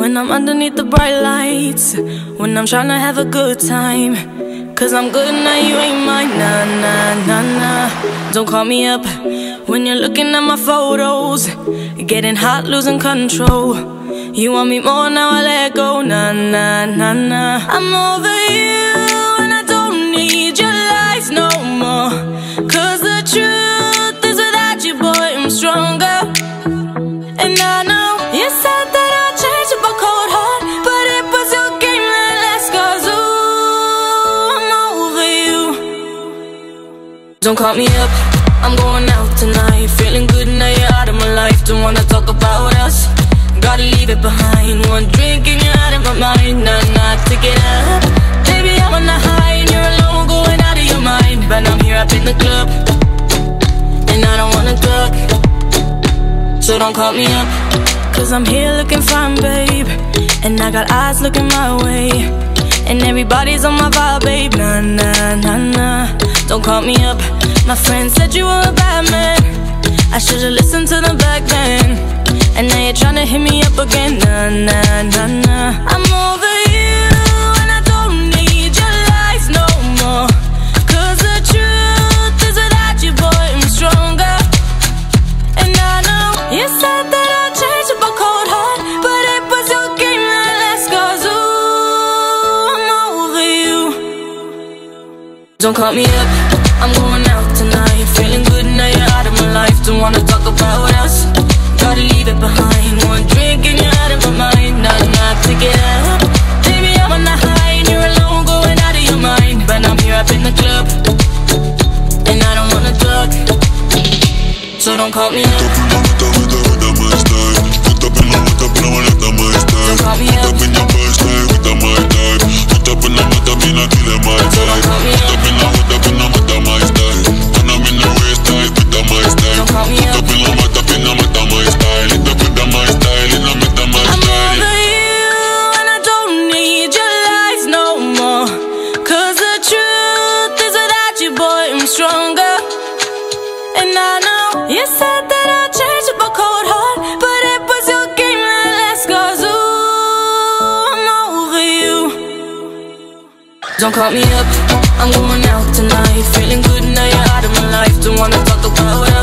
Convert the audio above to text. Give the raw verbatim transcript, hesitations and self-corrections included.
when I'm underneath the bright lights, when I'm trying to have a good time. Cause I'm good now, you ain't mine. Nah, nah, nah, nah. Don't call me up when you're looking at my photos, getting hot, losing control. You want me more, now I let go. Nah, nah, nah, nah. I'm over you and I don't need your lies no more. Cause the truth is without you, boy, I'm stronger. And I know you said that I'd change up a cold heart, but it was your game that last. Cause ooh, I'm over you. Don't call me up, I'm going out tonight. Feeling good now you're out of my life. Don't wanna talk about us, gotta leave it behind. One drink and you're out of my mind. Nah, nah, take it up. Baby, I'm on the high and you're alone, going out of your mind. But I'm here up in the club and I don't wanna talk, so don't call me up. Cause I'm here looking fine, babe, and I got eyes looking my way, and everybody's on my vibe, babe. Nah, nah, nah, nah. Don't call me up. My friend said you were a bad man, I should've listened to them back then. And now you're tryna hit me up again. Nah, nah, nah, nah. I'm over you and I don't need your lies no more. Cause the truth is without you, boy, I'm stronger. And I know you said that I'd change up a cold heart, but it was your game that last. Cause ooh, I'm over you. Don't call me up, I'm going out tonight. Feeling good now you're out of my life. Don't wanna talk about us, gotta leave it behind. One drink and you're out of my mind. Nah, nah, take it up. Baby, I'm on the high and you're alone, going out of your mind. But I'm here up in the club and I don't wanna talk, so don't call me up. Don't call me up. Don't call me up. Stronger. And I know you said that I'd change up a cold heart, but it was your game that last. Cause ooh, I'm over you. Don't call me up, I'm going out tonight. Feeling good now you're out of my life. Don't wanna talk about